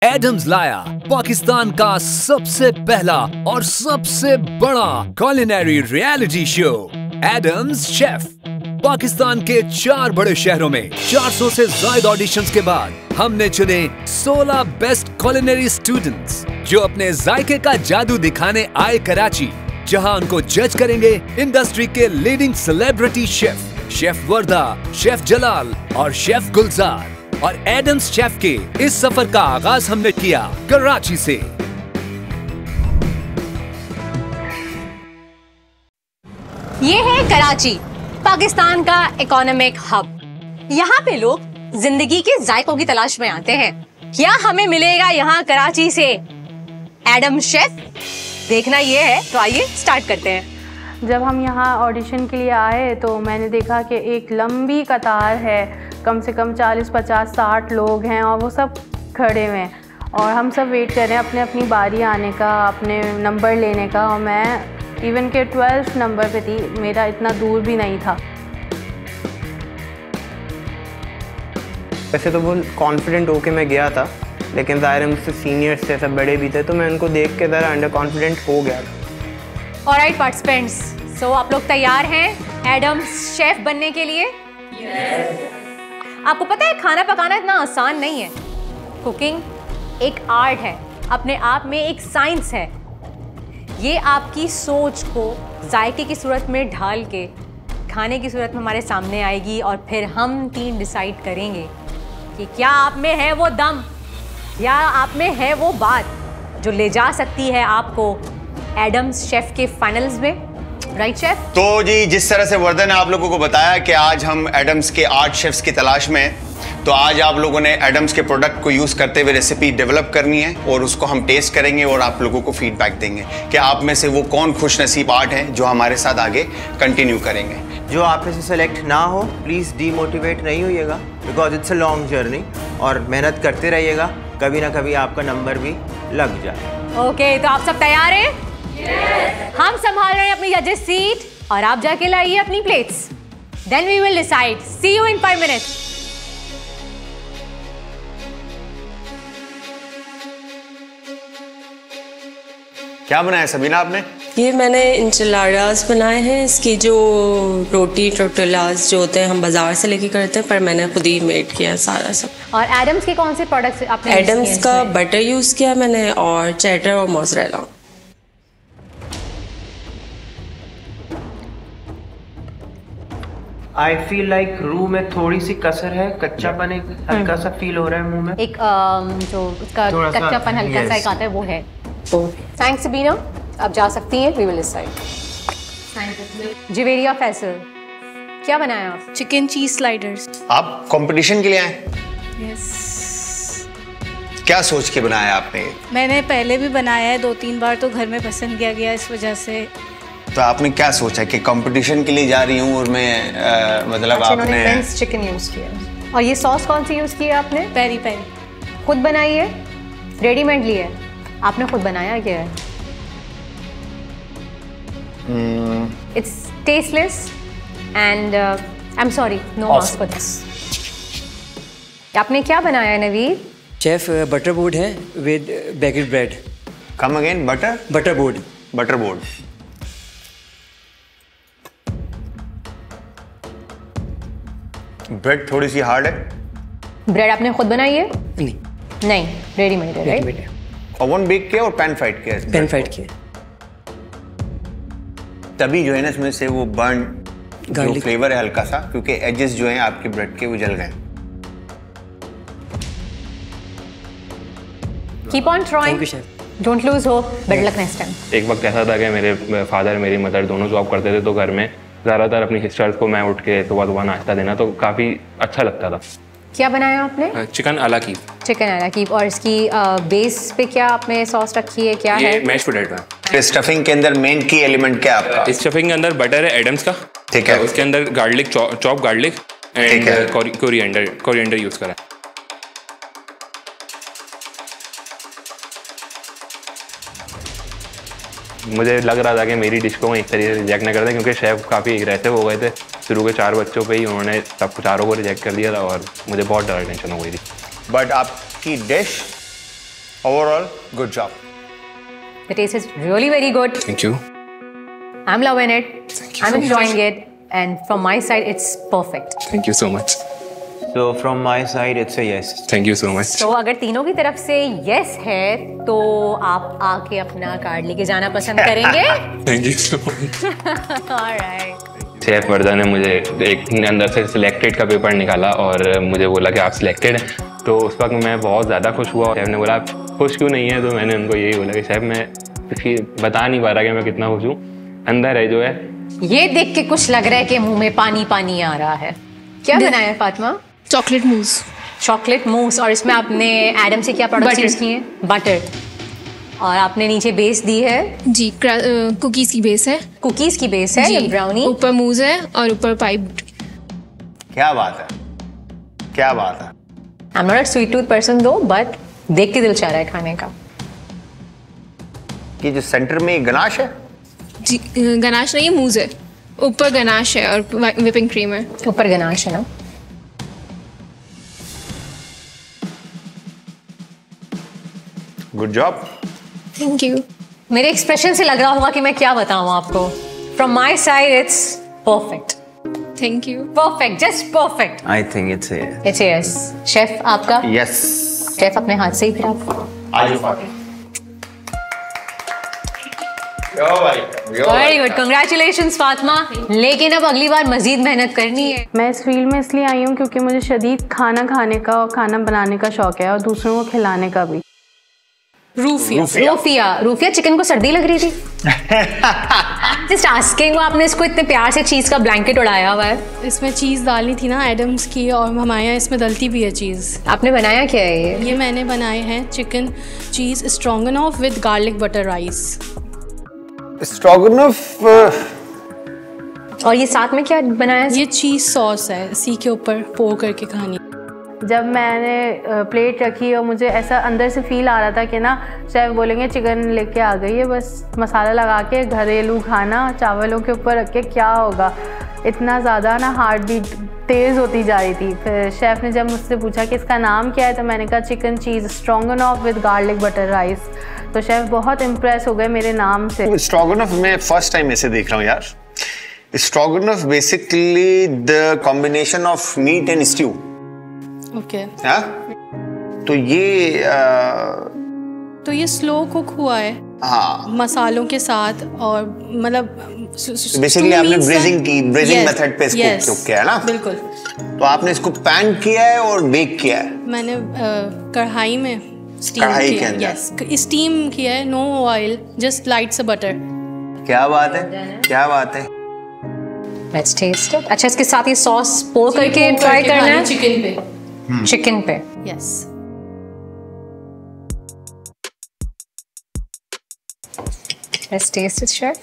Adams लाया पाकिस्तान का सबसे पहला और सबसे बड़ा culinary reality show Adams chef. Pakistan के 4 बड़े शहरों में 400 से ज्यादा ऑडिशंस के बाद हमने चुने 16 बेस्ट कुलिनरी स्टूडेंट्स जो अपने जायके का जादू दिखाने आए कराची, जहां उनको जज करेंगे इंडस्ट्री के leading celebrity chef, chef Warda, chef Jalal और शेफ गुलजार। और एडम्स शेफ के इस सफर का आगाज हमने किया कराची से। ये है कराची, पाकिस्तान का इकोनॉमिक हब। यहाँ पे लोग जिंदगी के जायकों की तलाश में आते हैं। क्या हमें मिलेगा यहाँ कराची से एडम्स शेफ? देखना ये है, तो आइए स्टार्ट करते हैं। जब हम यहाँ ऑडिशन के लिए आए तो मैंने देखा कि एक लंबी कतार है, कम से कम 40, 50, 60 लोग हैं और वो सब खड़े हुए हैं और हम सब वेट कर रहे हैं अपने अपनी बारी आने का, अपने नंबर लेने का। और मैं इवन के 12th नंबर पे थी, मेरा इतना दूर भी नहीं था। वैसे तो बहुत कॉन्फिडेंट होके मैं गया था, लेकिन ज़ाहिर है मुझसे सीनियर्स थे, सब बड़े भी थे, तो मैं उनको देख के ज़रा अंडर कॉन्फिडेंट हो गया था। ऑलराइट पार्टिसिपेंट्स, सो आप लोग तैयार हैं एडम्स शेफ बनने के लिए? आपको पता है खाना पकाना इतना आसान नहीं है। कुकिंग एक आर्ट है, अपने आप में एक साइंस है। ये आपकी सोच को जायके की सूरत में ढाल के खाने की सूरत में हमारे सामने आएगी और फिर हम 3 डिसाइड करेंगे कि क्या आप में है वो दम, या आप में है वो बात जो ले जा सकती है आपको एडम्स शेफ के फाइनल्स में। Right chef? तो जी, जिस तरह से वर्दा ने आप लोगों को बताया कि आज हम एडम्स के 8 शेफ्स की तलाश में हैं, तो आज आप लोगों ने एडम्स के प्रोडक्ट को यूज़ करते हुए रेसिपी डेवलप करनी है और उसको हम टेस्ट करेंगे और आप लोगों को फीडबैक देंगे कि आप में से वो कौन खुश नसीब 8 हैं जो हमारे साथ आगे कंटिन्यू करेंगे। जो आप में से सेलेक्ट ना हो, प्लीज़ डीमोटिवेट नहीं होइएगा, because it's a long journey, और मेहनत करते रहिएगा, कभी ना कभी आपका नंबर भी लग जाए। ओके, तो आप सब तैयार हैं? हम संभाल रहे हैं अपनी जजेस सीट और आप जाके लाइए अपनी plates. Then we will decide. See you in 5 minutes. क्या बनाया सबीना आपने? ये मैंने इंचिलाडास बनाए हैं। इसकी जो रोटी टोटलास जो होते हैं हम बाजार से लेके करते हैं, पर मैंने खुद ही मेड किया है सारा सब। और एडम्स के कौन से प्रोडक्ट्स आपने? एडम्स का बटर यूज किया मैंने और चेडर और मोज़रेला। आई फील लाइक रूह में थोड़ी सी कसर है, कच्चापन एक हल्का सा फील हो रहा है मुंह में। एक जो उसका कच्चापन हल्का सा एक आता है, वो है। थैंक्स सबीना, अब जा सकती हैं। We will decide. Javeria Faisal, क्या बनाया आप? Chicken cheese sliders. आप कंपटीशन के लिए आए? यस। क्या सोच के बनाया आपने? मैंने पहले भी बनाया है 2-3 बार, तो घर में पसंद किया गया, इस वजह से। तो आपने क्या सोचा कि कंपटीशन के लिए जा रही हूँ और मैं मतलब आपने मिंस चिकन यूज किया। और ये सॉस कौन सी यूज की है आपने? Peri peri. खुद बनाई है, रेडीमेड ली है? आपने खुद बनाया क्या है? It's tasteless and I am sorry, no marks for this. आपने क्या बनाया है नवीद? शेफ बटर बोर्ड है with baked bread. Come again? Butter board. Butter board. Bread थोड़ी सी हार्ड है। ब्रेड आपने खुद बनाई है? नहीं, रेडीमेड है, राइट? ओवन बेक किया और पैन फ्राइड किया? पैन फ्राइड किया। तभी जो है ना इसमें से वो बर्न जो फ्लेवर है हल्का सा, क्योंकि एजेस जो हैं आपके ब्रेड के वो जल गए। Keep on trying, don't lose hope, better luck next time. एक वक्त ऐसा था कि मेरे फादर मेरी मदर दोनों जॉब करते थे, तो घर में ज़्यादातर अपनी सिस्टर्स को मैं उठ के सुबह नाश्ता देना, तो काफ़ी अच्छा लगता था। क्या बनाया आपने? चिकन अला कीब। चिकन अला कीब। और इसकी बेस पे क्या आपने सॉस रखी है, क्या ये है? मैश पोटैटो है। स्टफिंग के अंदर मेन की एलिमेंट क्या है आपका? इस स्टफिंग के अंदर बटर है एडम्स का, ठीक है। उसके अंदर garlic, chop garlic and coriander use करा। मुझे लग रहा था कि मेरी डिश को एक तरीके से रिजेक्ट ना कर दें, क्योंकि शेफ काफ़ी एग्रेसिव हो गए थे। शुरू के 4 बच्चों पे ही उन्होंने सब 4 को रिजेक्ट कर दिया था और मुझे बहुत ज़्यादा टेंशन हो गई थी। बट आपकी dish Overall, good job. The taste is really very good. Thank you. I'm loving it. Thank you I'm so enjoying it. And from my side, it's perfect. Thank you so much. So from my side, it's a yes. Thank you so much. तो अगर तीनों की तरफ से yes है तो आप आके अपना कार्ड लेके जाना पसंद करेंगे? Thank you so much. Alright. Chef Warda ने मुझे एक अंदर से सिलेक्टेड का पेपर निकाला और मुझे बोला कि आप सिलेक्टेड हैं, तो उस वक्त मैं बहुत ज़्यादा खुश हुआ। शेफ ने बोला आप खुश क्यों नहीं है, तो मैंने उनको यही बोला कि शेफ मैं बता नहीं पा रहा कि मैं कितना खुश हूँ, अंदर है जो है। ये देख के कुछ लग रहा है कि मुंह में पानी पानी आ रहा है। क्या बनाया है Fatima? Chocolate mousse. Chocolate mousse, और इसमें आपने एडम से क्या प्रोडक्ट्स यूज़ किए? बटर। और आपने नीचे बेस दी है? जी, कुकीज़ की बेस है। कुकीज़ की बेस है, ये ब्राउनी। ऊपर मूस है और ऊपर पाइप। क्या बात है, क्या बात है। I'm not a sweet tooth person though, but देख के दिल चाह रहा है खाने का। ये जो सेंटर में गनाश है? जी, गनाश नहीं है, मूस है। ऊपर गनाश है और व्हिपिंग क्रीम है। ऊपर गनाश है ना? Good job. Thank you. मेरे एक्सप्रेशन से लग रहा होगा कि मैं क्या बताऊं आपको। From my side, it's perfect. Thank you. Perfect, just perfect. I think it's a yes. It's a yes. Chef आपका? Yes. शेफ अपने हाथ से ही फिर आप। आज party. Very good, congratulations Fatima. लेकिन अब अगली बार मजीद मेहनत करनी है। मैं इस फील्ड में इसलिए आई हूँ क्योंकि मुझे शदीद खाना खाने का और खाना बनाने का शौक है और दूसरों को खिलाने का भी। रूफिया चिकन को सर्दी लग रही थी। जस्ट आस्किंग, वो आपने इसको इतने प्यार से चीज का ब्लैंकेट उड़ाया हुआ है। इसमें चीज़ डालनी थी ना एडम्स की, और हमारे यहाँ इसमें डलती भी है चीज़। आपने बनाया क्या है ये मैंने बनाए हैं chicken cheese stroganoff with garlic butter rice. Stroganoff. और ये साथ में क्या बनाया? ये चीज़ सॉस है, इसी के ऊपर पोर करके खानी। जब मैंने प्लेट रखी और मुझे ऐसा अंदर से फील आ रहा था कि ना शेफ बोलेंगे चिकन लेके आ गई है, बस मसाला लगा के घरेलू खाना चावलों के ऊपर रख के क्या होगा। इतना ज़्यादा ना हार्ट बीट तेज़ होती जा रही थी। फिर शेफ़ ने जब मुझसे पूछा कि इसका नाम क्या है, तो मैंने कहा chicken cheese stroganoff with garlic butter rice. तो शेफ़ बहुत इम्प्रेस हो गए मेरे नाम से। स्ट्रोगनॉफ मैं फर्स्ट टाइम ऐसे देख रहा हूँ यार। Stroganoff basically the combination of meat and stew. Okay. हाँ? तो ये स्लो कुक हुआ है। हाँ, मसालों के साथ, और मतलब बेसिकली आपने ब्रेजिंग मेथड पे इसको कुक किया है ना? बिल्कुल। तो आपने इसको पैन किया है और बेक किया है? मैंने कढ़ाई में स्टीम किया है, नो ऑयल, जस्ट लाइट सा बटर। क्या बात है, क्या बात है। Let's taste it. अच्छा, इसके साथ ये सॉस पोर करके ट्राई करना है चिकन पे। चिकन पे। Yes. Let's taste it, chef.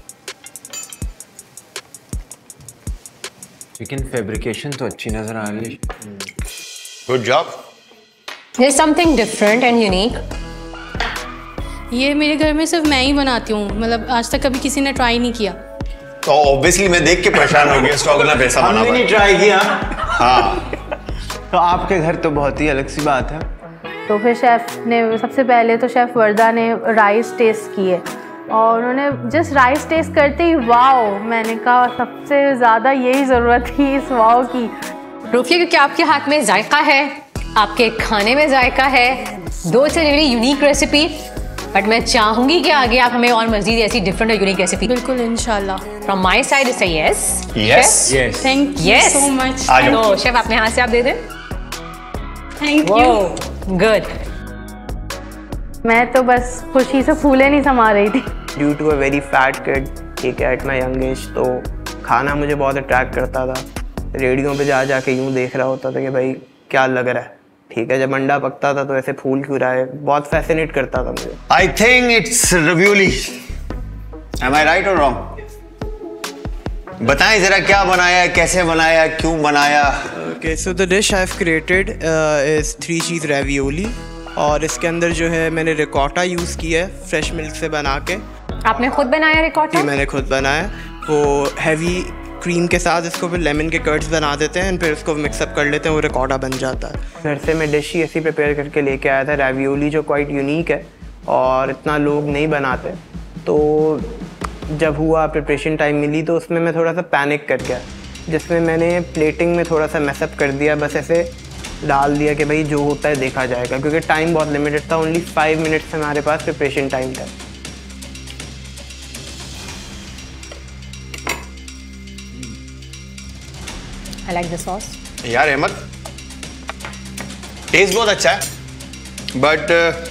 Chicken fabrication तो अच्छी नजर आ रही है। Good job. There's something different and unique. ये मेरे घर में सिर्फ मैं ही बनाती हूँ, मतलब आज तक कभी किसी ने ट्राई नहीं किया। तो ऑब्वियसली मैं देख के परेशान हो गया, स्ट्रोगनॉफ ऐसा बना हुआ है। हमने ट्राई किया। हाँ। तो आपके घर तो बहुत ही अलग सी बात है। तो फिर शेफ़ ने सबसे पहले तो शेफ़ वर्दा ने राइस टेस्ट किए, और उन्होंने जस्ट राइस टेस्ट करते ही वाओ, मैंने कहा सबसे ज़्यादा यही ज़रूरत थी इस वाओ की। रूफिया, क्योंकि आपके हाथ में जायका है, आपके खाने में जायका है, दो से रियली यूनिक रेसिपी। बट मैं चाहूंगी कि आगे आप हमें और मजीद ऐसी डिफरेंट और यूनिक रेसिपी। बिल्कुल, इंशाल्लाह। From my side it's a yes. Yes, thank you so much. तो शेफ अपने हाथ से आप दे दें। Thank you. गुड। मैं तो बस खुशी से फूले नहीं समा रही थी। Due to a very fat kid, ठीक है, एट माई यंग एज, तो खाना मुझे बहुत अट्रैक्ट करता था। रेडियो पे जा जाके यूँ देख रहा होता था कि भाई क्या लग रहा है, ठीक है। जब अंडा पकता था तो ऐसे फूल क्यों रहा है, बहुत फैसिनेट करता था मुझे। I think it's ravioli. Am I right और रॉन्ग? बताएं जरा क्या बनाया, कैसे बनाया, क्यों बनाया? Okay, so the dish I have created is 3 cheese ravioli, और इसके अंदर जो है मैंने रिकॉटा यूज़ किया है फ्रेश मिल्क से बना के। आपने खुद बनाया रिकॉटा? जी, मैंने खुद बनाया। वो हैवी क्रीम के साथ इसको फिर लेमन के कर्ड्स बना देते हैं, फिर इसको मिक्सअप कर लेते हैं, वो रिकॉर्डा बन जाता है। घर से मैं डिश ही ऐसी प्रिपेयर करके लेके आया था, रैवियोली, जो क्वाइट यूनिक है और इतना लोग नहीं बनाते। तो जब हुआ प्रिपरेशन टाइम मिली तो उसमें मैं थोड़ा सा पैनिक कर गया, जिसमें मैंने प्लेटिंग में थोड़ा सा मैसअप कर दिया, बस ऐसे डाल दिया कि भाई जो होता है देखा जाएगा, क्योंकि टाइम बहुत लिमिटेड था, ओनली 5 मिनट्स हमारे पास प्रिपरेशन टाइम था। I like the sauce. यार अहमद, टेस्ट बहुत अच्छा है, बट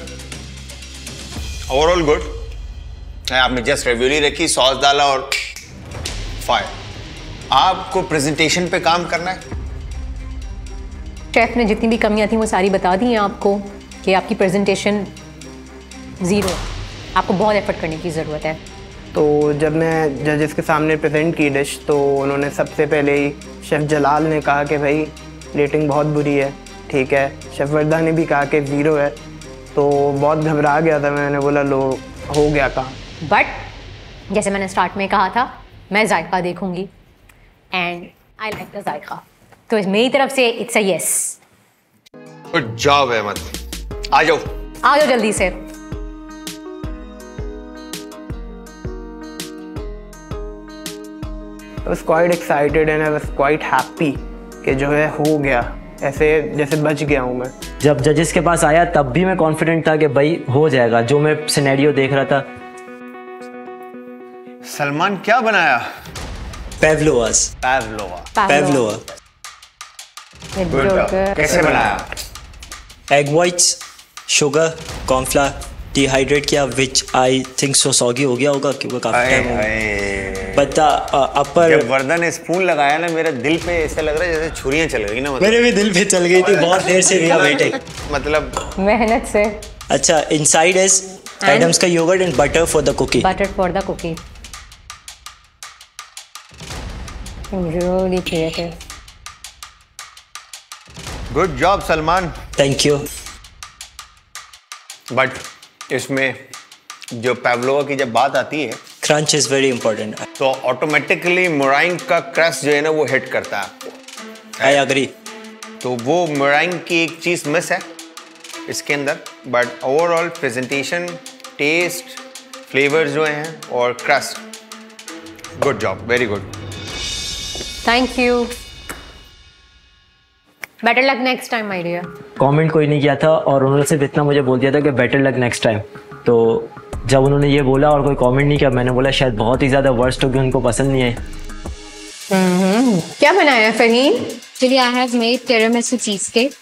ओवरऑल गुड। आपने जस्ट रेवियोली रखी, सॉस डाला और फायर। आपको प्रेजेंटेशन पे काम करना है। शेफ ने जितनी भी कमियां थी वो सारी बता दी हैं आपको कि आपकी प्रेजेंटेशन ज़ीरो है, आपको बहुत एफर्ट करने की ज़रूरत है। तो जब मैं जजेस के सामने प्रेजेंट की डिश, तो उन्होंने सबसे पहले ही शेफ़ जलाल ने कहा कि भाई रेटिंग बहुत बुरी है, ठीक है। शेफ़ वर्दा ने भी कहा कि 0 है, तो बहुत घबरा गया था। मैंने बोला लो, हो गया काम। बट जैसे मैंने स्टार्ट में कहा था, मैं जायका देखूंगी एंड आई लाइक द जायका, तो मेरी तरफ से it's a yes. Good job Ahmed, आ जाओ जल्दी से। I was quite excited and I was quite happy कि जो है हो गया, ऐसे जैसे बच गया हूँ मैं। जब जजेस के पास आया तब भी मैं कॉन्फिडेंट था कि भाई हो जाएगा, जो मैं सिनेरियो देख रहा था। सलमान क्या बनाया? पेवलोवा। कैसे बनाया? Egg whites, sugar, cornflour dehydrate किया, which I think so soggy हो गया होगा क्योंकि काफी टाइम हो गया। बट अपर जब वर्दा ने स्पून लगाया ना, मेरे दिल पे ऐसा लग रहा है जैसे छुरियां चल गई ना। मतलब मेरे भी दिल पे चल गई थी, बहुत देर से रिया वेटिंग, मतलब मेहनत से। अच्छा, इनसाइड इज एडम्स का yogurt and butter for the cookie. Really creative. Good job Salman. Thank you. But इसमें जो पेवलोवा की जब बात आती है, क्रंच इज वेरी इंपॉर्टेंट, तो ऑटोमेटिकली मोराइंग का क्रस्ट जो है ना वो हिट करता है आपको। I agree. तो वो मोराइंग की एक चीज मिस है इसके अंदर, but overall presentation, taste, flavours जो हैं और crust, good job, very good. Thank you. Better luck next time my dear. Comment कोई नहीं किया था और उन्होंने सिर्फ इतना मुझे बोल दिया था कि बेटर लक नेक्स्ट टाइम। तो जब उन्होंने ये बोला और कोई कमेंट नहीं किया, मैंने बोला शायद बहुत ही ज़्यादा वर्स्ट होगी, उनको पसंद नहीं है। क्या बनाया Farheen? Actually, I have made tiramisu cheesecake.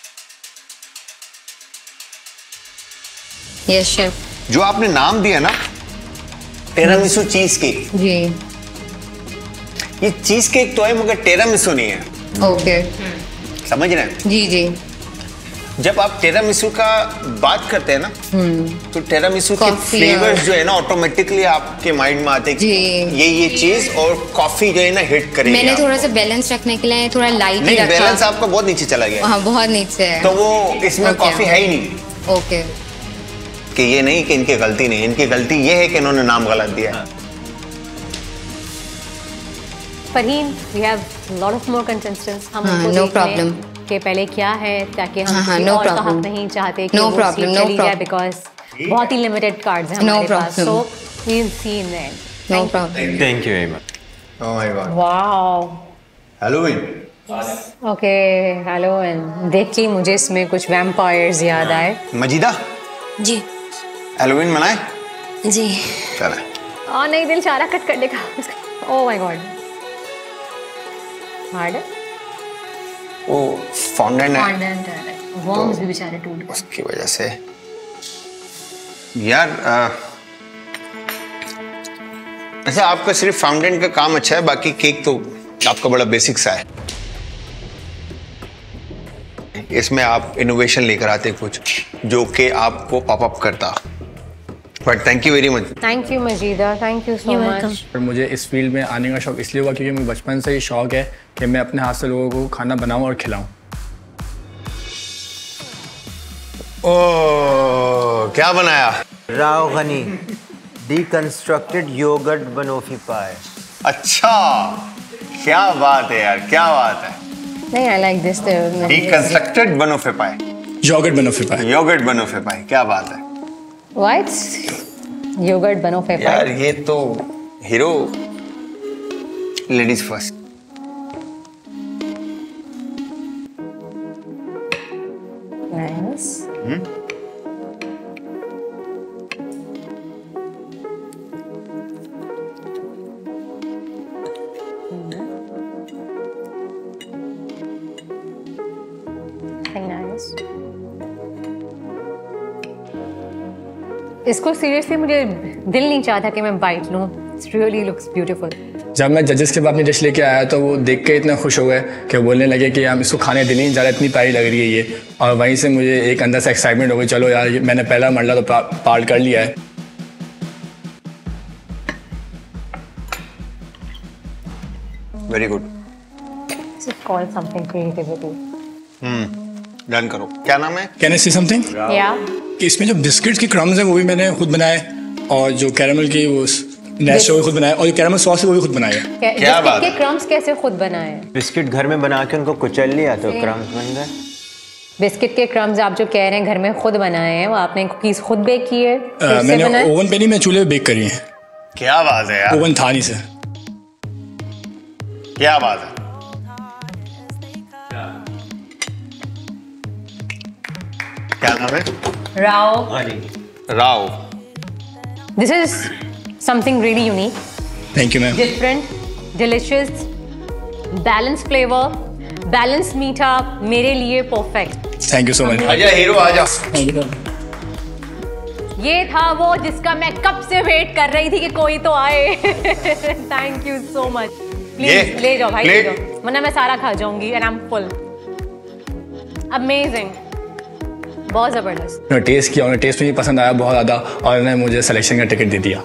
Yes, chef. जो आपने नाम दिया ना, टिरामिसू चीज केक, जी, ये चीज केक तो है मगर टिरामिसू नहीं है। ओके, समझ रहे हैं? जी जी। जब आप टिरामिसू का बात करते हैं ना, तो टिरामिसू के फ्लेवर्स जो है ना ऑटोमेटिकली आपके माइंड में आते हैं कि ये चीज और कॉफी जो है ना हिट करेगी। मैंने थोड़ा सा बैलेंस रखने के लिए थोड़ा लाइट ही रखा। बैलेंस आपका बहुत नीचे चला गया। हाँ, बहुत नीचे है। तो वो इसमें कॉफी है ही नहीं। ओके। कि ये नहीं कि इनकी गलती नहीं, इनकी गलती ये है कि इन्होंने नाम गलत दिया है। Farheen, we have lot of more contestants. हम उनको no देख लें problem. कि पहले क्या है, ताकि हम no और का problem. हक नहीं चाहते कि No वो problem, सीट no चली जाए, problem. because बहुत ही limited cards हैं हमारे पास. So we'll see in the end. No problem. Thank you very much. Oh my God. Wow. Halloween. Okay, Halloween. देख के मुझे इसमें कुछ vampires याद आए. मजीदा, जी, हैलोवीन मनाए? जी। चला। नहीं, दिल चाह रहा कट करने का. Oh my God. हार्ड है? वो फॉन्डेंट है। फॉन्डेंट है। वर्म्स भी बेचारे टूट गए। उसकी वजह से यार अच्छा, आपका सिर्फ फाउंडेंट का काम अच्छा है, बाकी केक तो आपका बड़ा बेसिक सा है। इसमें आप इनोवेशन लेकर आते कुछ जो कि आपको पॉप अप करता। But thank you very much. Thank you Majida, thank you so much. मुझे इस फील्ड में आने का शौक इसलिए हुआ क्योंकि मुझे बचपन से ही शौक है कि मैं अपने हाथ से लोगों को खाना बनाऊं और खिलाऊं। ओह, क्या बनाया? Rao Ghani deconstructed yogurt banoffee pie. अच्छा, क्या बात है यार, क्या बात है। नहीं, I like this. Deconstructed banoffee pie, yogurt बनोफे pie, yogurt बनोफे पाए, क्या बात है। व्हाट योगर्ट बनोफे पाए यार ये तो हीरो, लेडीज फर्स्ट। नाइस। इसको सीरियसली मुझे दिल नहीं चाहता कि मैं बाइट लूं। It really looks beautiful. जब मैं जजेस के बाद अपनी डिश लेके आया तो वो देख के इतना खुश हो गए कि बोलने लगे कि हम इसको खाने दिल नहीं जा रहा, इतनी प्यारी लग रही है ये। और वहीं से मुझे एक अंदर से एक्साइटमेंट हो गई, चलो यार मैंने पहला मरला तो पार कर लिया है। Very good. Call something creativity. Done करो। क्या नाम है? Can I say something? Yeah. कि इसमें जो बिस्किट्स की क्रम्स हैं वो भी मैंने खुद बनाए, और जो कैरेमल की वो नेस्ट वो भी खुद बनाया, और जो कैरेमल सॉस है वो भी खुद बनाया। क्या बात है? क्रम्स कैसे खुद बनाए? बिस्किट घर में बना के उनको कुचल लिया तो क्रम्स बन गए। बिस्किट के क्रम्स आप जो कह रहे हैं घर में खुद बनाए हैं, वो आपने कुकीज खुद बेक की है? मैंने ओवन पे नहीं, मैं चूल्हे पे बेक करी है। क्या बात है यार, ओवन था नहीं से। क्या बात है। क्या नाम है? Rao. Rao. This is something really unique. Thank you, ma'am. Different, delicious, balanced flavor, balanced मीठा, मेरे लिए perfect. Thank you so much. आजा हीरो आजा। ये था वो जिसका मैं कब से वेट कर रही थी कि कोई तो आए। Thank you so much. Please ले जाओ भाई, ले जाओ, वरना मैं सारा खा जाऊंगी and I'm full. Amazing. बहुत जबरदस्त। टेस्ट किया, उन्हें टेस्ट में भी पसंद आया बहुत ज़्यादा, और उन्होंने मुझे सिलेक्शन का टिकट दे दिया।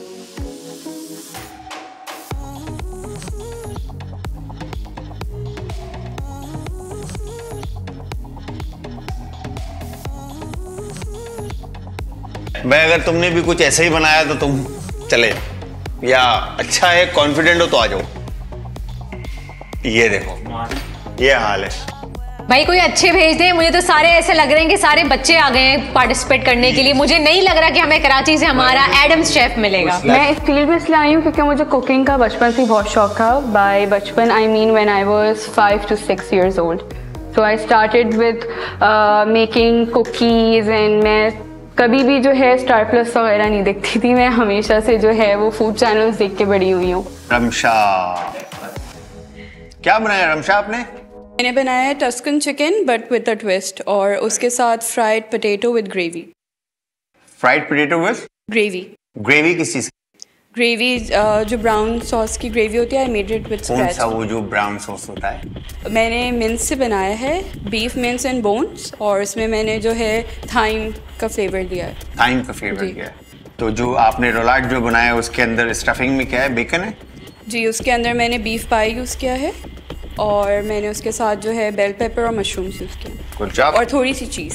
मैं अगर तुमने भी कुछ ऐसा ही बनाया तो तुम चले, या अच्छा है कॉन्फिडेंट हो तो आ जाओ। ये देखो, ये हाल है भाई, कोई अच्छे भेज दे। मुझे तो सारे ऐसे लग रहे हैं कि सारे बच्चे आ गए हैं पार्टिसिपेट करने के लिए। मुझे नहीं लग रहा कि हमें कराची से हमारा एडम्स शेफ मिलेगा। मैं इस फील्ड में इसलिए आई हूँ क्योंकि मुझे कुकिंग का बचपन से बहुत शौक था। बाय बचपन I mean when I was 5 to 6 years old. So I started with making cookies and मैं कभी भी जो है स्टार प्लस वगैरह नहीं देखती थी। मैं हमेशा से जो है वो फूड चैनल्स देख के बड़ी हुई हूँ। रमशा, क्या बनाया रमशा आपने? मैंने बनाया है Tuscan chicken but with a twist, और उसके साथ fried potato with gravy. Fried potato with gravy. Gravy किस चीज? ग्रेवी जो ब्राउन सॉस की ग्रेवी होती है, I made it with scratch. कौन सा वो जो ब्राउन सॉस होता है? मैंने मिन्स से बनाया है, बीफ मिन्स एंड बोन्स, और इसमें मैंने जो है थाइम का फ्लेवर दिया है। थाइम का फ्लेवर दिया है। तो जो आपने रोलाट जो बनाया उसके अंदर स्टफिंग में क्या है? बेकन है जी। उसके अंदर मैंने बीफ पाई यूज़ किया है, और मैंने उसके साथ जो है बेल पेपर और मशरूम्स यूज़ किया, और थोड़ी सी चीज़।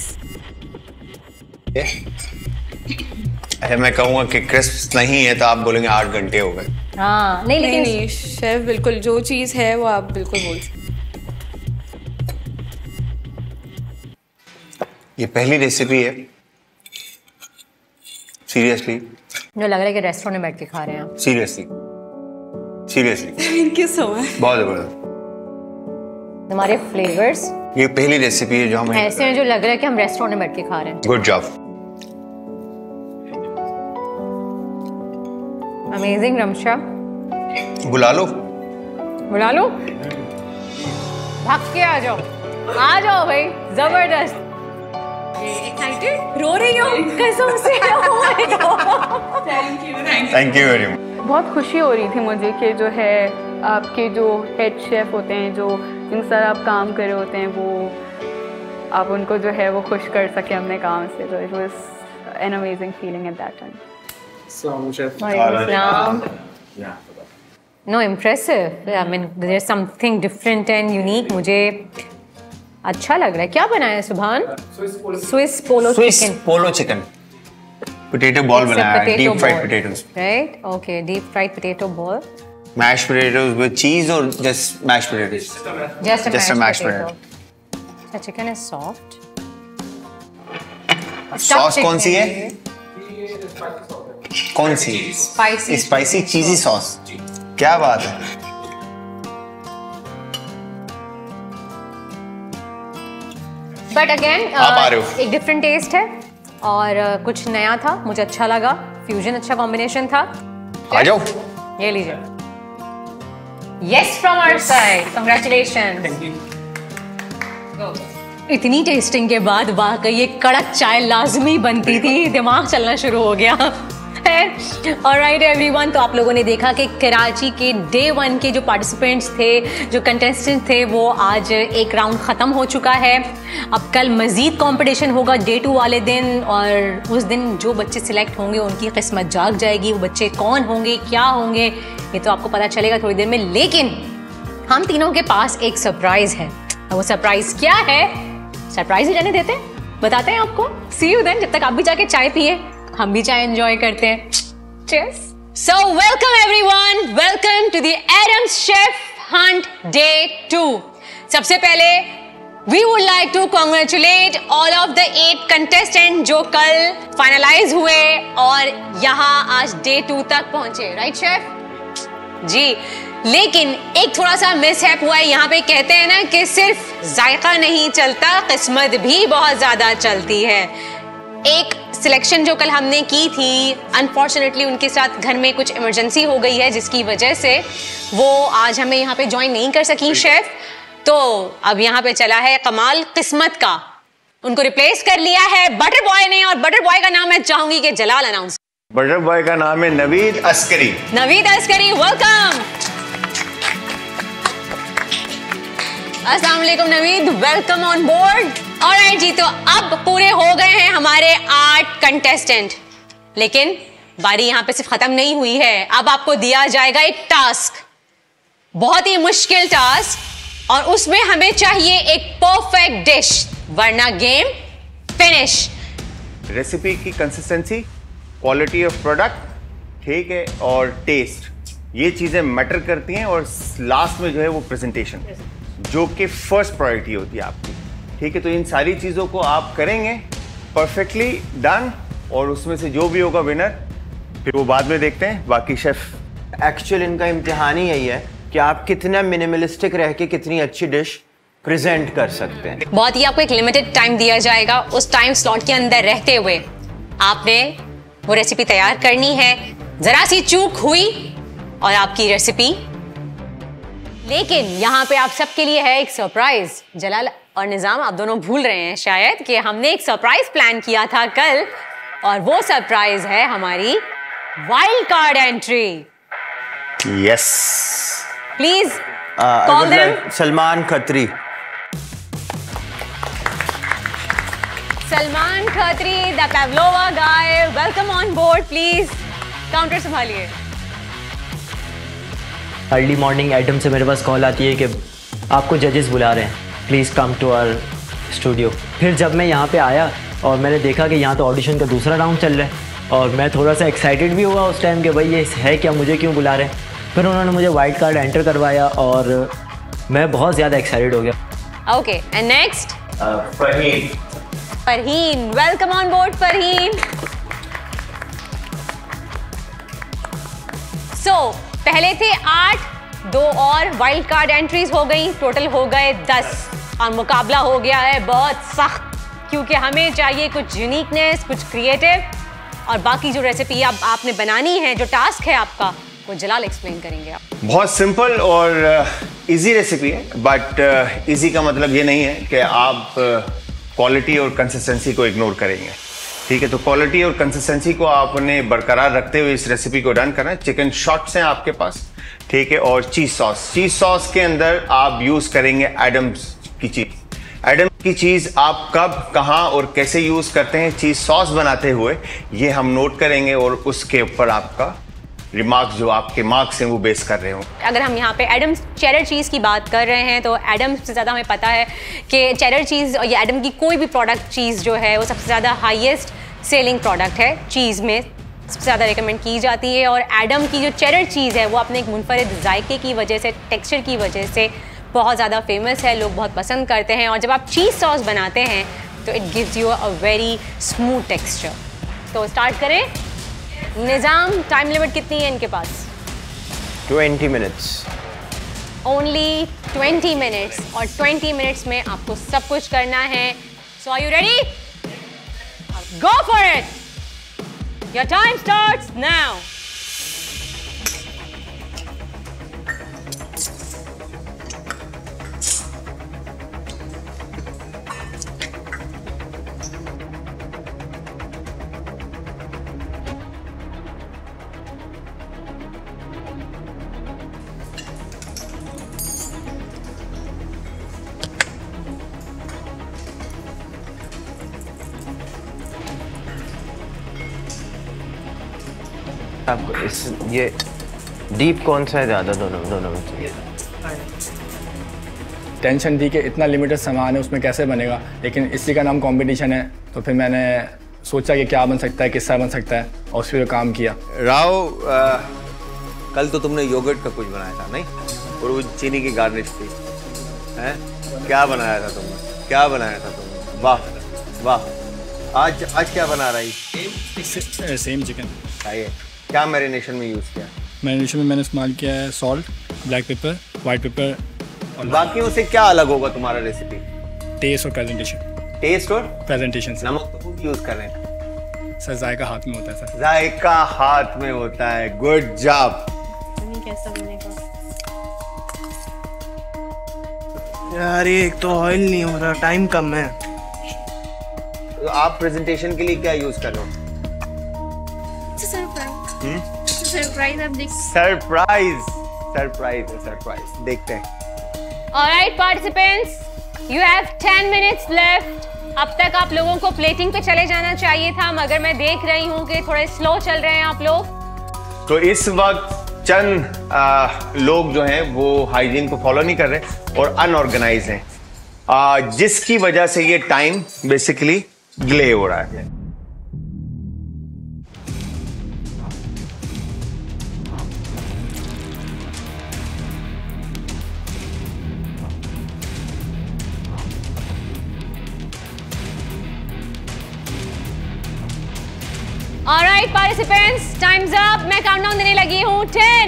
अच्छा, मैं कहूँगा कि क्रिस्प नहीं है तो आप बोलेंगे 8 घंटे हो गए। हाँ, नहीं लेकिन नहीं शेफ, बिल्कुल जो चीज़ है वो आप बिल्कुल बोल सकते। ये पहली रेसिपी है सीरियसली, जो लग रहा है कि रेस्टोरेंट में बैठ के खा रहे हैं। Seriously seriously thank you so much. बहुत जबरदस्त। हमारे फ्लेवर्स ये पहली रेसिपी है जो हम ऐसे हैं जो लग रहा है कि हम रेस्टोरेंट में बैठ के खा रहे हैं। Good job. अमेजिंग रमशा। बुला लो, बुला लो, भाग के आ जाओ, आ जाओ भाई, जबरदस्त। एक्साइटेड रो रही हो कसम से। Thank you very much. बहुत खुशी हो रही थी मुझे कि जो है आपके जो हेड शेफ होते हैं, जो जिनके साथ आप काम कर रहे होते हैं, वो आप उनको जो है वो खुश कर सके अपने काम से। तो it was an amazing feeling at that time. No, impressive. I mean, there's something different and unique. मुझे अच्छा लग रहा है। क्या बनाया है Subhan? Swiss polo chicken potato ball बनाया है, deep fried potatoes. Right, okay, deep fried potato ball. Mashed potatoes with cheese or just mashed potatoes? Just a mashed potato. The chicken is soft. Sauce कौन सी है? कौन सी? Spicy चीजी sauce. क्या बात है। But again एक डिफरेंट टेस्ट है और कुछ नया था, मुझे अच्छा लगा। फ्यूजन अच्छा कॉम्बिनेशन था। आ जाओ, ये लीजिए। Yes from our side, congratulations. इतनी टेस्टिंग के बाद वाकई ये कड़क चाय लाजमी बनती थी, दिमाग चलना शुरू हो गया। ऑलराइट एवरीवन, तो आप लोगों ने देखा कि कराची के डे 1 के जो पार्टिसिपेंट्स थे, जो कंटेस्टेंट थे, वो आज एक राउंड ख़त्म हो चुका है। अब कल मज़ीद कंपटीशन होगा डे 2 वाले दिन, और उस दिन जो बच्चे सिलेक्ट होंगे उनकी किस्मत जाग जाएगी। वो बच्चे कौन होंगे, क्या होंगे, ये तो आपको पता चलेगा थोड़ी देर में। लेकिन हम तीनों के पास एक सरप्राइज़ है। वो सरप्राइज़ क्या है, सरप्राइज़ ही रहने देते हैं, बताते हैं आपको। See you then. जब तक आप भी जाके चाय पिए, हम भी चाय एंजॉय करते हैं। Cheers. So welcome everyone, welcome to the Adams Chef Hunt Day 2. सबसे पहले we would like to congratulate all of the 8 contestants जो कल finalize हुए और यहाँ आज Day 2 तक पहुंचे, right chef? जी, लेकिन एक थोड़ा सा मिसहैप हुआ है। यहाँ पे कहते हैं ना कि सिर्फ जायका नहीं चलता, किस्मत भी बहुत ज्यादा चलती है। एक सिलेक्शन जो कल हमने की थी, अनफॉर्चुनेटली उनके साथ घर में कुछ इमरजेंसी हो गई है, जिसकी वजह से वो आज हमें यहाँ पे ज्वाइन नहीं कर सकी शेफ। तो अब यहाँ पे चला है कमाल किस्मत का, उनको रिप्लेस कर लिया है बटर बॉय ने, और बटर बॉय का नाम मैं चाहूंगी कि जलाल अनाउंस। बटर बॉय का नाम है नवीद अस्करी। नवीद अस्करी, वेलकम। अस्सलाम वालेकुम Naveed, welcome on board. Alright जी, तो अब पूरे हो गए हैं हमारे 8 कंटेस्टेंट, लेकिन बारी यहाँ पे सिर्फ खत्म नहीं हुई है। अब आपको दिया जाएगा एक टास्क, बहुत ही मुश्किल टास्क, और उसमें हमें चाहिए एक परफेक्ट डिश, वरना गेम फिनिश। रेसिपी की कंसिस्टेंसी, क्वालिटी ऑफ प्रोडक्ट, ठीक है, और टेस्ट, ये चीजें मैटर करती हैं। और लास्ट में जो है वो प्रेजेंटेशन, जो कि फर्स्ट प्रायोरिटी होती है आपकी, ठीक है। तो इन सारी चीज़ों को आप करेंगे परफेक्टली डन, और उसमें से जो भी होगा विनर, फिर वो बाद में देखते हैं। बाकी शेफ एक्चुअल इनका इम्तिहान ही यही है कि आप कितना मिनिमलिस्टिक रह के कितनी अच्छी डिश प्रेजेंट कर सकते हैं। बहुत ही आपको एक लिमिटेड टाइम दिया जाएगा, उस टाइम स्लॉट के अंदर रहते हुए आपने वो रेसिपी तैयार करनी है। जरा सी चूक हुई और आपकी रेसिपी, लेकिन यहाँ पे आप सबके लिए है एक सरप्राइज। जलाल और निजाम, आप दोनों भूल रहे हैं शायद कि हमने एक सरप्राइज प्लान किया था कल, और वो सरप्राइज है हमारी wild card entry. Yes, please call them. Salman Khatri. Salman Khatri, the pavlova guy, welcome on board. Please counter संभालिए। अर्ली मॉर्निंग एडम से मेरे पास कॉल आती है कि आपको जजेस बुला रहे हैं, please come to our studio. फिर जब मैं यहाँ पे आया और मैंने देखा कि यहाँ तो ऑडिशन का दूसरा राउंड चल रहा है, और मैं थोड़ा सा एक्साइटेड भी हुआ उस टाइम कि भाई ये है क्या, मुझे क्यों बुला रहे हैं। फिर उन्होंने मुझे वाइल्ड कार्ड एंटर करवाया और मैं बहुत ज़्यादा एक्साइटेड हो गया। Okay, and next Farheen. Farheen, welcome on board Farheen. So पहले थे 8, 2 और वाइल्ड कार्ड एंट्रीज हो गई, टोटल हो गए 10, और मुकाबला हो गया है बहुत सख्त, क्योंकि हमें चाहिए कुछ यूनिकनेस, कुछ क्रिएटिव, और बाकी जो रेसिपी आपने बनानी है, जो टास्क है आपका, वो जलाल एक्सप्लेन करेंगे आप। बहुत सिंपल और इजी रेसिपी है, बट इजी का मतलब ये नहीं है कि आप क्वालिटी और कंसिस्टेंसी को इग्नोर करेंगे, ठीक है। तो क्वालिटी और कंसिस्टेंसी को आपने बरकरार रखते हुए इस रेसिपी को डन करना है। चिकन शॉट्स हैं आपके पास, ठीक है, और चीज़ सॉस। चीज़ सॉस के अंदर आप यूज़ करेंगे एडम्स की चीज़। एडम्स की चीज़ आप कब, कहाँ और कैसे यूज़ करते हैं चीज़ सॉस बनाते हुए, ये हम नोट करेंगे, और उसके ऊपर आपका रिमार्क्स, जो आपके मार्क्स हैं, वो बेस कर रहे हो। अगर हम यहाँ पे एडम्स चेडर चीज़ की बात कर रहे हैं, तो एडम्स से ज़्यादा हमें पता है कि चेडर चीज़ और ये एडम की कोई भी प्रोडक्ट चीज़ जो है वो सबसे ज़्यादा हाईएस्ट सेलिंग प्रोडक्ट है चीज़ में सबसे ज़्यादा रिकमेंड की जाती है। और एडम की जो चेडर चीज़ है वो अपने एक मुनफरिद जायके की वजह से, टेक्सचर की वजह से बहुत ज़्यादा फेमस है, लोग बहुत पसंद करते हैं। और जब आप चीज़ सॉस बनाते हैं तो it gives you a very smooth texture. तो स्टार्ट करें। निज़ाम, टाइम लिमिट कितनी है इनके पास? 20 मिनट्स। ओनली 20 मिनट्स, और 20 मिनट्स में आपको सब कुछ करना है। So are you ready? Go for it. Your time starts now. आपको ये डीप कौन सा है ज़्यादा? दोनों में चाहिए। टेंशन थी कि इतना लिमिटेड सामान है उसमें कैसे बनेगा, लेकिन इसी का नाम कंपटीशन है, तो फिर मैंने सोचा कि क्या बन सकता है, किस्सा बन सकता है, और उस पर काम किया। राव, कल तो तुमने योगर्ट का कुछ बनाया था नहीं? और वो चीनी की गार्निश थी, हैं? क्या बनाया था तुमने? क्या बनाया था तुमने? वाह वाह। आज क्या बना रही? Same chicken. आइए, क्या मैरिनेशन में यूज़ किया? मैरिनेशन में मैंने इस्तेमाल किया है salt, black pepper, white pepper, और बाकी से क्या अलग होगा तुम्हारा रेसिपी? टेस्ट और प्रेजेंटेशन। टेस्ट और प्रेजेंटेशन। नमक तो खूब यूज़ कर रहे हैं सर, जायका हाथ में होता है सर। जायका हाथ में होता है। Good job. कैसा बनेगा यार? ये एक तो ऑयल नहीं हो रहा, टाइम कम है। तो आप प्रेजेंटेशन के लिए क्या यूज़ कर रहे हो? सरप्राइज। आप देख, सरप्राइज देखते हैं। Alright participants, you have 10 minutes left. अब तक आप लोगों को प्लेटिंग पे चले जाना चाहिए था, मगर मैं देख रही हूँ कि थोड़े स्लो चल रहे हैं आप लोग। तो इस वक्त चंद लोग जो हैं वो हाइजीन को फॉलो नहीं कर रहे और अनऑर्गेनाइज हैं, जिसकी वजह से ये टाइम बेसिकली डिले हो रहा है। Alright participants, times up. मैं काउंटडाउन देने लगी हूँ। 10,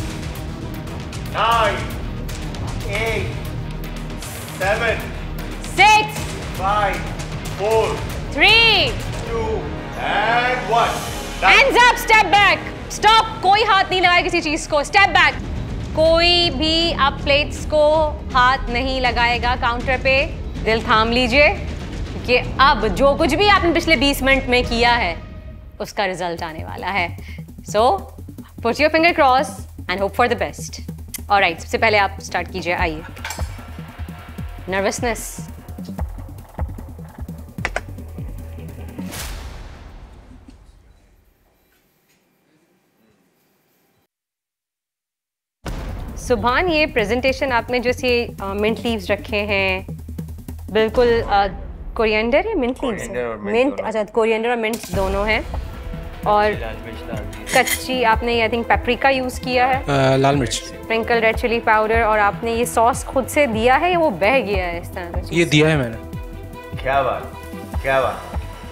9, 8, 7, 6, 5, 4, 3, 2 and 1। Hands up, step back, stop। कोई हाथ नहीं लगाए किसी चीज को। Step back. कोई भी अब प्लेट्स को हाथ नहीं लगाएगा काउंटर पे। दिल थाम लीजिए कि अब जो कुछ भी आपने पिछले 20 मिनट में किया है उसका रिजल्ट आने वाला है। So put your finger cross and hope for the best. Alright, सबसे पहले आप स्टार्ट कीजिए। आइए। नर्वसनेस? सुभान, ये प्रेजेंटेशन आपने जैसे मिंट लीव्स रखे हैं, बिल्कुल कोरिएंडर है, मिंट लीव्स? मिंट, अच्छा, कोरिएंडर और मिंट दोनों हैं। और कच्ची आपने आई थिंक पेपरिका यूज़ किया है, लाल मिर्च, स्प्रिंकल रेड चिली पाउडर, और आपने ये सॉस खुद से दिया है या वो बह गया है इस तरह का? ये दिया है मैंने। क्या बात, क्या बात।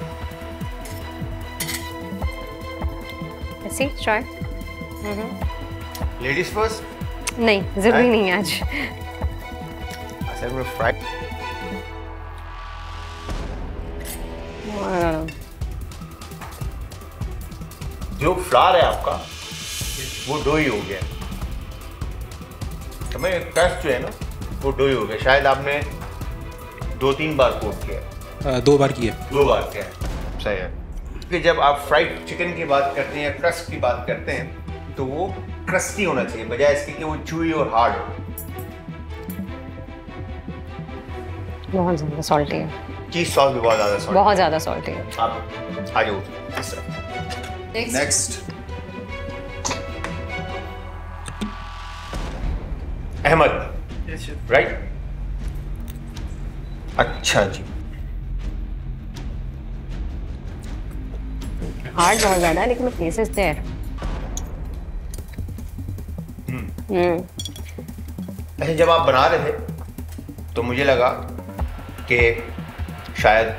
See try. Ladies first? नहीं, जरूरी नहीं है आज। असल में फ्राइड जो फ्लावर है आपका वो डोई हो गया, तो मैं टेस्ट जो है ना वो डोई हो गया। शायद आपने 2-3 बार कोट किया। 2 बार किया। 2 बार किया, सही है। कि जब आप फ्राइड चिकन की बात करते हैं या क्रस्ट की बात करते हैं तो वो क्रस्टी होना चाहिए बजाय इसके कि वो चूई और हार्ड हो। बहुत ज़्यादा सॉल्टी है। चीज सॉस भी बहुत ज़्यादा सॉल्टी, बहुत ज़्यादा सॉल्टी है। आप आ जाओ। Next Ahmed, right? अच्छा जी, हार्ड बहुत ज़्यादा है लेकिन टेस्ट इज देयर। ऐसे जब आप बना रहे थे तो मुझे लगा कि शायद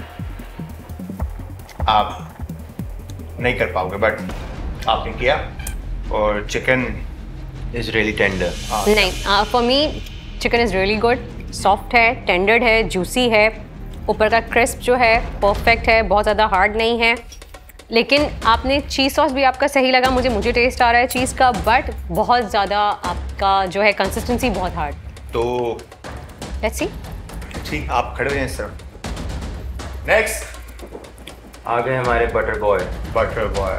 आप नहीं कर पाओगे, बट आपने किया और चिकन इज रियली टेंडर। नहीं, for me chicken is really good, soft है, टेंडर्ड है, जूसी है, ऊपर का क्रिस्प जो है परफेक्ट है, बहुत ज़्यादा हार्ड नहीं है। लेकिन आपने चीज़ सॉस भी आपका सही लगा, मुझे टेस्ट आ रहा है चीज़ का, बट बहुत ज़्यादा आपका जो है कंसिस्टेंसी बहुत हार्ड। तो लेट्स सी। ठीक, आप खड़े हो जाएं इस तरफ। नेक्स्ट आ गए हमारे बटर बॉय। बटर बॉय,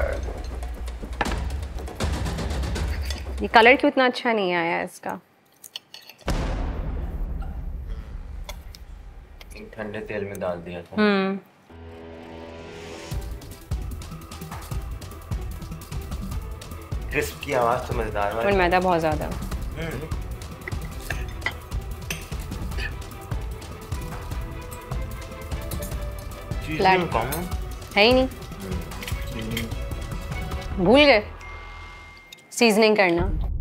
ये कलर क्यों इतना अच्छा नहीं आया इसका? ठंडे तेल में डाल दिया था। क्रिस्प की आवाज तो मजेदार है। और मैदा बहुत ज्यादा फ्लैट है ही नहीं, भूल गए सीजनिंग करना।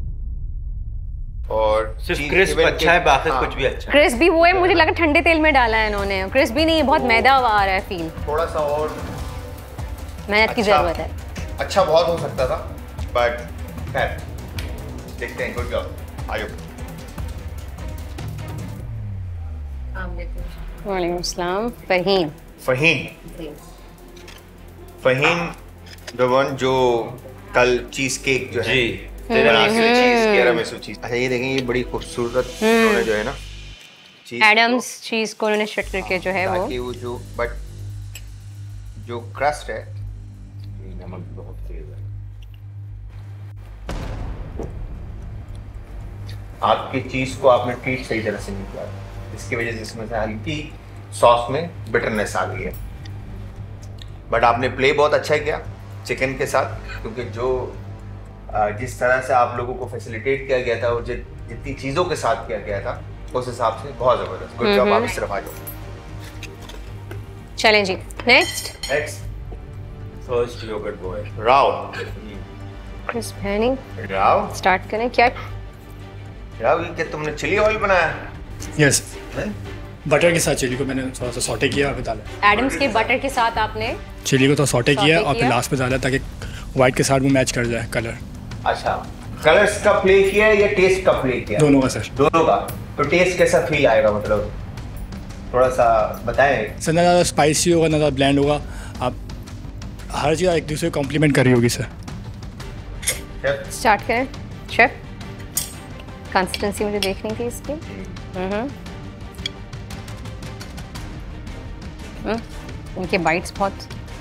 और सिर्फ क्रिस्प अच्छा है, बाकी कुछ भी अच्छा है। क्रिस्प भी वो है, मुझे लगा ठंडे तेल में डाला है इन्होंने। क्रिस्प भी नहीं, बहुत मैदा आ रहा है फील। थोड़ा सा और मेहनत की जरूरत है। अच्छा बहुत हो सकता था, बट खैर देखते हैं। Good job. आयो। वालेकुम अस्सलाम। फहीम। फहीम द वन जो कल चीज केक जो है चीज। अच्छा ये देखें, ये बड़ी खूबसूरत उन्होंने जो है ना एडम्स चीज को उन्होंने शट करके जो है वो जो बट जो क्रस्ट है नमक बहुत तेज है। आपकी चीज को आपने ट्रीट सही तरह से नहीं किया, इसकी वजह से इसमें से हल्की सॉस में बिटरनेस आ गई है। बट आपने प्ले बहुत अच्छा किया चिकन के साथ, क्योंकि जो जिस तरह से आप लोगों को फैसिलिटेट किया गया था और जितनी चीज़ों के साथ किया गया था उस हिसाब से बहुत ज़बरदस्त। Good job. आप इस तरफ आ जाओ। चलें जी, next first yogurt boy Rao. Crisp है नहीं, राव स्टार्ट करें। क्या राव, ये क्या तुमने चिली ऑयल बनाया? यस, बटर के साथ चिली को मैंने थोड़ा सा सॉटे किया, फिर डाला। एडम्स के बटर के साथ आपने चिली को तो सॉटे किया और फिर लास्ट में डाला ताकि व्हाइट के साथ वो मैच कर जाए कलर। अच्छा, कलर्स का प्ले किया या टेस्ट का प्ले किया? दोनों का सर। दोनों का। तो टेस्ट कैसा फील आएगा, मतलब थोड़ा सा बताएं सर। ना ज़्यादा स्पाइसी होगा ना ज़्यादा ब्लेंड होगा, आप हर चीज़ एक दूसरे को कॉम्प्लीमेंट कर रही होगी सर। स्टार्ट करें शेफ। कंसिस्टेंसी मुझे देखनी थी इसकी। उनके बाइट्स बहुत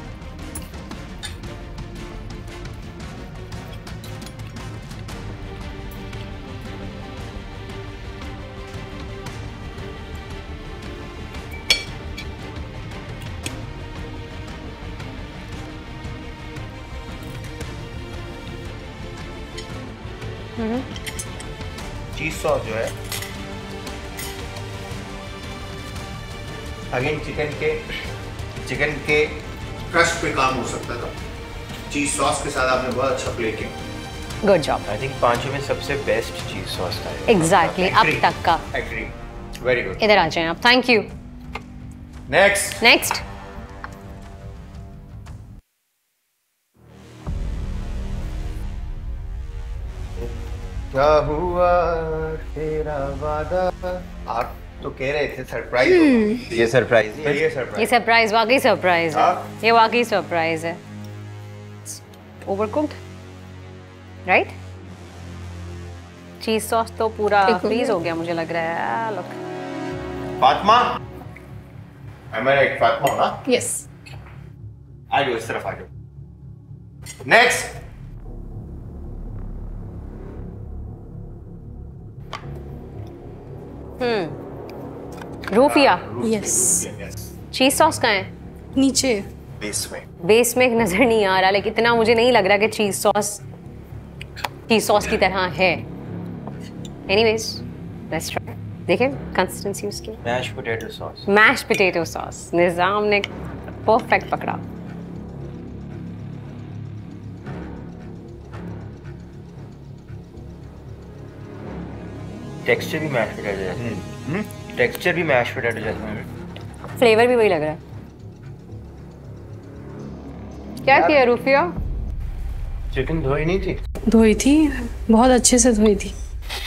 चीज सॉस जो है अगेन चिकन के क्रस्ट पे काम हो सकता था, चीज सॉस के साथ आपने बहुत अच्छा प्ले किया। Good job. आई थिंक पांचों में सबसे बेस्ट चीज सॉस था। एग्जैक्टली, अब तक का। Agree, very good. इधर आ जाएं आप। Thank you. नेक्स्ट क्या हुआ तेरा वादा? आप तो कह रहे थे सरप्राइज। ये सरप्राइज है। ये सरप्राइज, ये सरप्राइज वाकई सरप्राइज है। ये वाकई सरप्राइज है। ओवरकुक्ड, राइट? चीज सॉस तो पूरा फ्रीज हो गया मुझे लग रहा है। Look Fatima, am I right? Fatima ना? यस। आ जाओ इस तरफ आ जाओ। Next Rufiya. Yes. Cheese sauce कहाँ है? नीचे बेस में नजर नहीं आ रहा, लेकिन इतना मुझे नहीं लग रहा कि चीज सॉस की तरह है। Anyways let's try. देखें कंसिस्टेंसी उसकी। Mash potato sauce. निजाम ने परफेक्ट पकड़ा। टेक्सचर भी मैश पोटैटो जैसा, टेक्सचर भी मैश पोटैटो जैसा, फ्लेवर भी वही लग रहा है। क्या किया रूफिया? चिकन धोई नहीं थी? धोई थी, बहुत अच्छे से धोई थी।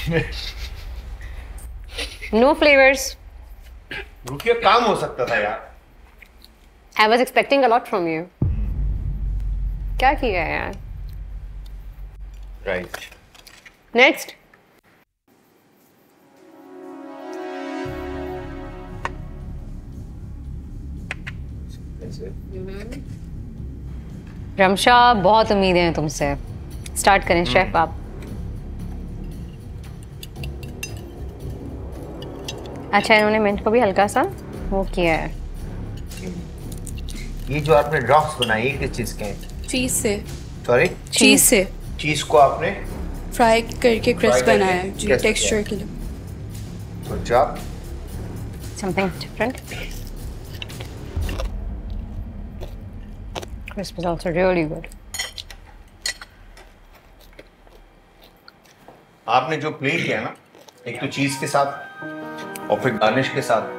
No flavours. रुकिए, काम हो सकता था यार। I was expecting a lot from you. क्या किया यार? राइट। नेक्स्ट। रमशा, बहुत उम्मीदें हैं तुमसे। स्टार्ट करें शेफ आप। अच्छा, इन्होंने मिंट को भी हल्का सा वो किया है। ये जो आपने ड्रॉप्स बनाए ये किस चीज के हैं? चीज से। सॉरी? चीज से। चीज को आपने फ्राई करके क्रिस्प बनाया है जी, टेक्सचर के लिए। Good job. Something different. Crisp is also really good. आपने जो प्ले किया ना, एक तो चीज के साथ और फिर गार्निश के साथ,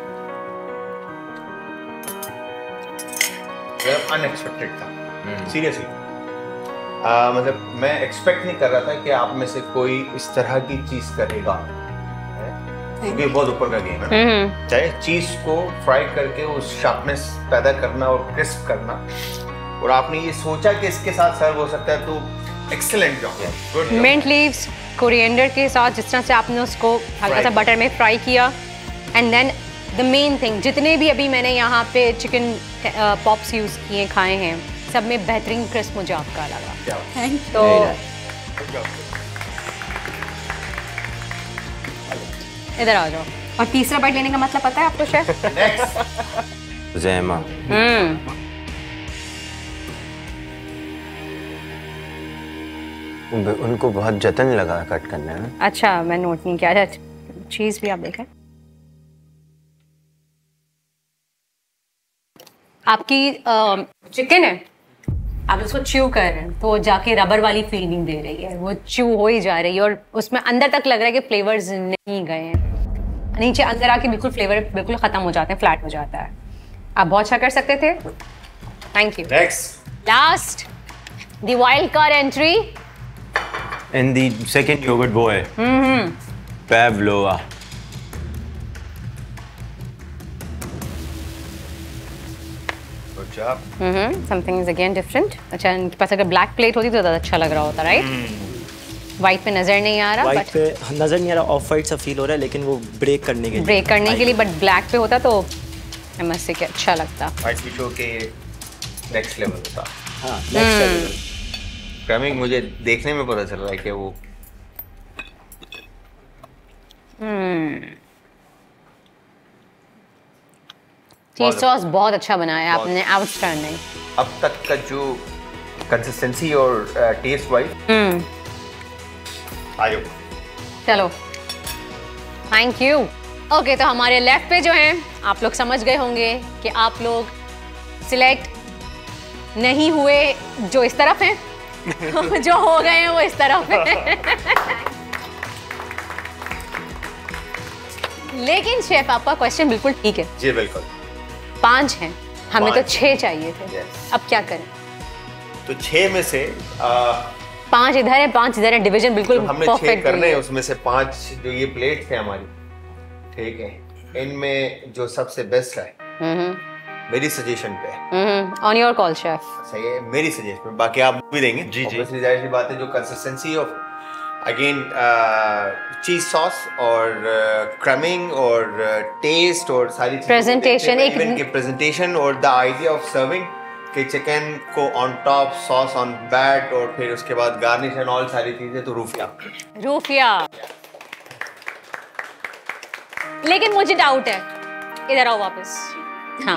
अनएक्सपेक्टेड था सीरियसली। मतलब मैं एक्सपेक्ट नहीं कर रहा था कि आप में से कोई इस तरह की चीज करेगा, क्योंकि बहुत ऊपर का गेम है। चाहे चीज को फ्राई करके उस शार्पनेस पैदा करना और क्रिस्प करना, और आपने ये सोचा कि इसके साथ सर्व हो सकता है, तो excellent job. Mint leaves coriander के साथ जिस तरह से आपने उसको हल्का सा बटर में फ्राई किया, and then the main thing, जितने भी अभी मैंने यहाँ पे चिकन पॉप्स यूज़ किए खाए हैं, सब में बेहतरीन क्रिस्प मुझे आपका लगा। तो इधर आ जाओ। और तीसरा बाइट लेने का मतलब पता है आपको शेफ? ज़ैमा। उनको बहुत जतन लगा कट करने में। अच्छा, मैं नोट नहीं किया। अच्छा, चीज़ भी आप देखें। आपकी चिकन है, आप उसको च्यू कर रहे हैं तो वो जाके रबर वाली फीलिंग दे रही है, वो च्यू हो ही जा रही है और उसमें अंदर तक लग रहा है कि फ्लेवर्स नहीं गए हैं, नीचे अंदर आके बिल्कुल फ्लेवर बिल्कुल ख़त्म हो जाते हैं, फ्लैट हो जाता है। आप बहुत अच्छा कर सकते थे। Thank you. Last the wild card entry And the second yogurt boy, Pavlova. Good job. Something is again different. अच्छा, इनके पास अगर ब्लैक प्लेट होती तो ज़्यादा अच्छा लग रहा होता, राइट? वाइट पे नजर नहीं आ रहा। वाइट पे नजर नहीं आ रहा, ऑफ वाइट सा फील हो रहा है, लेकिन वो ब्रेक करने के लिए बट ब्लैक पे होता तो एमएस से क्या अच्छा लगता। वाइट भी शो के नेक्स्ट लेवल होता। हाँ, नेक्स्ट लेवल। क्रमिंग मुझे देखने में पता चल रहा है कि वो चीज सॉस बहुत अच्छा बनाया आपने, आउटस्टैंडिंग। अब तक का जो कंसिस्टेंसी और टेस्ट वाइज आयो। चलो, थैंक यू। ओके, तो हमारे लेफ्ट पे जो हैं, आप लोग समझ गए होंगे कि आप लोग सिलेक्ट नहीं हुए जो इस तरफ हैं जो हो गए हैं वो इस तरफ है। लेकिन शेफ, आपका क्वेश्चन बिल्कुल ठीक है जी, बिल्कुल। 5 हैं, हमें तो 6 चाहिए थे। अब क्या करें? तो 6 में से 5 इधर है, 5 इधर है, डिवीजन बिल्कुल हमने 6 करने हैं, उसमें से 5 जो ये प्लेट थे हमारी, ठीक है, इनमें जो सबसे बेस्ट है मेरी सजेशन पे, ऑन योर कॉल शेफ। सही है, मेरी सजेशन पे, बाकी आप भी देंगे जी जी। जाहिर सी बात है, जो consistency of again cheese sauce और क्रमिंग और टेस्ट और सारी प्रेजेंटेशन, एक प्रेजेंटेशन और द आइडिया ऑफ सर्विंग के चिकन को on top, sauce on bed और फिर उसके बाद गार्निश एंड ऑल सारी चीजें, तो रूफिया। लेकिन मुझे डाउट है, इधर आओ वापस। हाँ।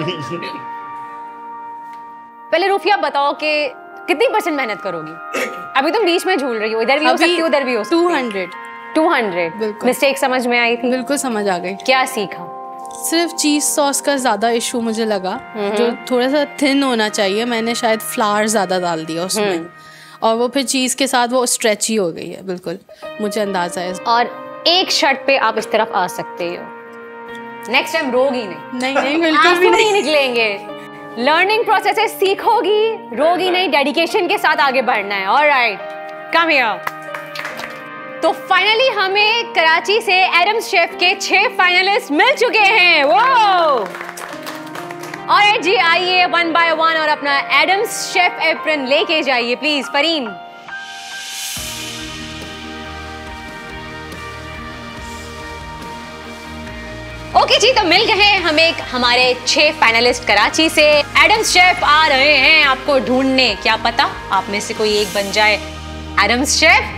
पहले रूफिया बताओ कि कितनी % मेहनत करोगी? अभी तुम बीच में झूल रही हो, इधर भी हो सकती हो, उधर भी हो सकती हो। 200 मिस्टेक समझ में आई थी? बिल्कुल समझ आ गई। क्या सीखा? सिर्फ चीज़ सॉस का ज़्यादा इशू मुझे लगा, जो थोड़ा सा थिन होना चाहिए। मैंने शायद फ्लावर ज़्यादा डाल दिया उसमें, और वो फिर चीज़ के साथ वो स्ट्रेची हो गई है, बिल्कुल मुझे अंदाज़ा है। और एक शर्त पे आप इस तरफ आ सकते हो, नेक्स्ट टाइम रोगी नहीं। नहीं बिल्कुल भी नहीं निकलेंगे। लर्निंग प्रोसेस है, सीखोगी, रोगी नहीं, डेडिकेशन के साथ आगे बढ़ना है। Alright, come here. तो फाइनली हमें कराची से एडम्स शेफ के 6 फाइनलिस्ट मिल चुके हैं। वो और जी आइए 1 by 1 और अपना एडम्स शेफ एप्रन लेके जाइए प्लीज। फरीन, ओके जी, तो मिल गए हमें हमारे 6 फाइनलिस्ट कराची से। एडम्स शेफ आ रहे हैं आपको ढूंढने, क्या पता आप में से कोई एक बन जाए एडम्स शेफ।